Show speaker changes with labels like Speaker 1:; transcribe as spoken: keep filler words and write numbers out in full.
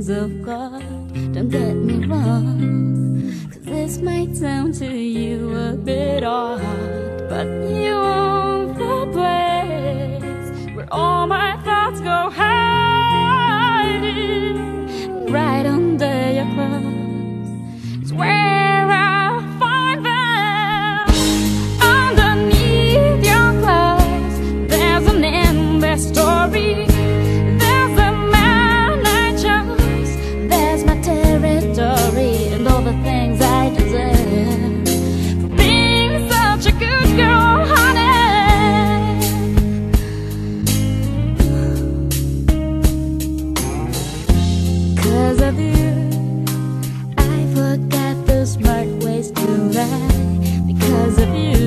Speaker 1: grace of God. Don't get me wrong, 'cause this might sound to you a bit odd, but you own the place where all my thoughts go hiding. Right under your clothes is where I find them. Underneath your clothes there's an endless story. There's a man I chose, there's my territory, and all the things I deserve for being such a good girl, honey. 'Cause of you I forgot the smart ways to lie. Because of you